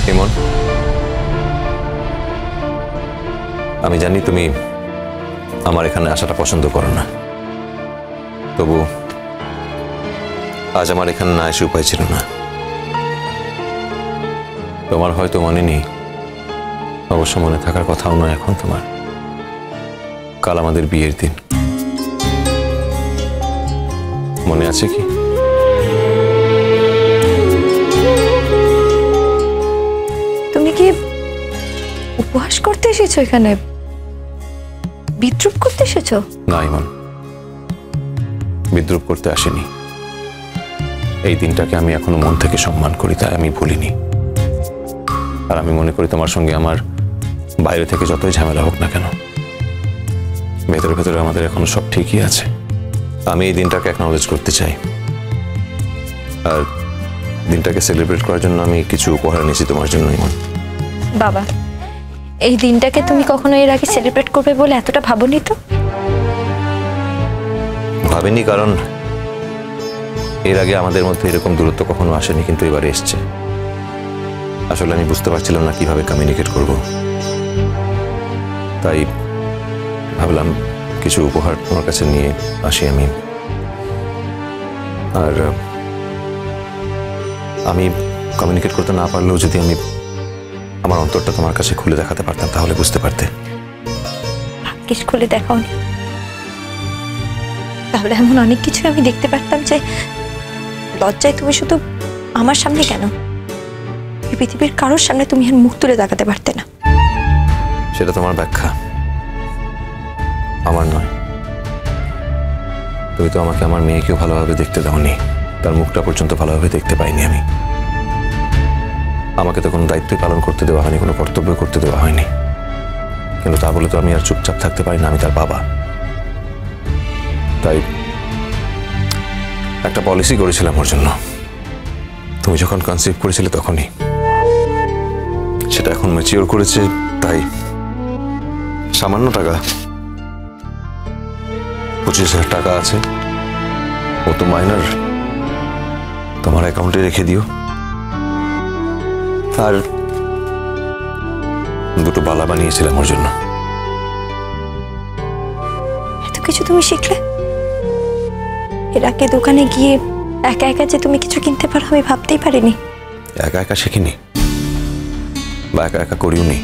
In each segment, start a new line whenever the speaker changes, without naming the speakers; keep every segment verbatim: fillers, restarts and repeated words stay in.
ইমন, আমি জানি তুমি আমার এখানে আসাটা পছন্দ করো না, তবু আজ আমার এখানে না এসে উপায় ছিল না। তোমার হয়তো মনে নেই, অবশ্য মনে থাকার কথাও নয় এখন তোমার। কাল আমাদের বিয়ের দিন, মনে আছে কি?
তুমি কি উপহাস করতে এসেছো এখানে, বিদ্রুপ করতে এসেছো?
না ইমন, বিদ্রুপ করতে আসেনি। এই দিনটাকে আমি এখনো মন থেকে সম্মান করি, তাই আমি ভুলিনি। আর আমি মনে করি তোমার সঙ্গে আমার বাইরে থেকে যতই ঝামেলা হোক না কেন, ভেতরে ভেতরে আমাদের এখনো সব ঠিকই আছে। আমি এই দিনটাকে অ্যাকনলেজ করতে চাই, আর দিনটাকে সেলিব্রেট করার জন্য আমি কিছু উপহার নিয়েছি তোমার জন্য ইমন।
বাবা, এই দিনটাকে তুমি কখনো এর আগে সেলিব্রেট করবে বলে এতটা ভাবনি তো?
ভাবিনি, কারণ এর আগে আমাদের মধ্যে এরকম দূরত্ব কখনো আসেনি, কিন্তু এবারে এসছে। আসলে আমি বুঝতে পারছিলাম না কিভাবে কমিউনিকেট করব, তাই ভাবলাম কিছু উপহার তোমার কাছে নিয়ে আসি আমি। আর আমি কমিউনিকেট করতে না পারলেও যদি আমি আমার অন্তরটা তোমার কাছে খুলে দেখাতে পারতাম, তাহলে বুঝতে পারতে।
ভাগ্যিস খুলে দেখাওনি, তাহলে এমন অনেক কিছু আমি দেখতে পারতাম যে লজ্জায় তুমি শুধু আমার সামনে কেন, এই পৃথিবীর কারোর সামনে তুমি আর মুখ তুলে দেখাতে পারতে না।
সেটা তোমার ব্যাখ্যা, আমার নয়। তুমি তো আমাকে আমার মেয়েকেও ভালোভাবে দেখতে দাওনি, তার মুখটা পর্যন্ত ভালোভাবে দেখতে পাইনি আমি। আমাকে তো কোনো দায়িত্বই পালন করতে দেওয়া হয়নি, কোনো কর্তব্য করতে দেওয়া হয়নি, কিন্তু তা বলে তো আমি আর চুপচাপ থাকতে পারি না। আমি তার বাবা, তাই একটা পলিসি করেছিলাম ওর জন্য। তুমি যখন কনসিভ করেছিলে তখনই, সেটা এখন ম্যাচিওর করেছে, তাই সামান্য টাকা, পঁচিশ হাজার টাকা আছে, ও তো মাইনার, তোমার অ্যাকাউন্টে রেখে দিও। আর দুটো বালা বানিয়েছিলাম ওর জন্য।
এত কিছু তুমি শিখলে? এর আগে দোকানে গিয়ে একা একা যে তুমি কিছু কিনতে পারো আমি ভাবতেই পারিনি।
একা একা শিখিনি বা একা একা করিওনি,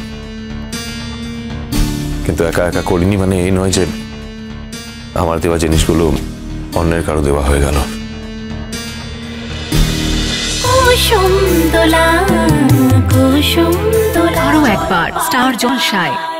কিন্তু একা একা করিনি মানে এই নয় যে আমার দেওয়া জিনিসগুলো অন্যের কারো দেওয়া হয়ে গেল।
আরো একবার স্টার জলসায়।